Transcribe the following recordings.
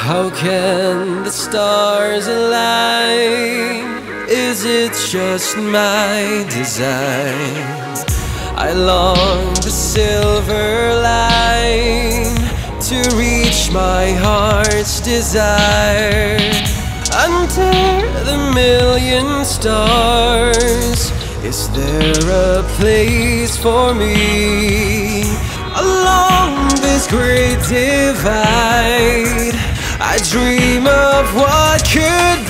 How can the stars align? Is it just my design? I long the silver line to reach my heart's desire. Under the million stars, is there a place for me? Along this great divide, I dream of what could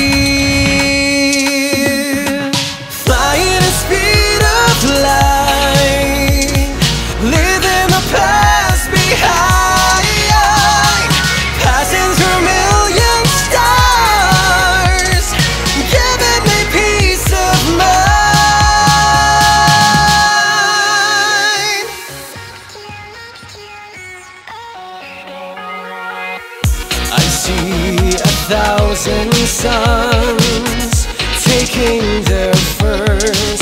be. Flying at the speed of light, leaving the past behind, passing through million stars, giving me peace of mind. I see 1,000 suns taking their first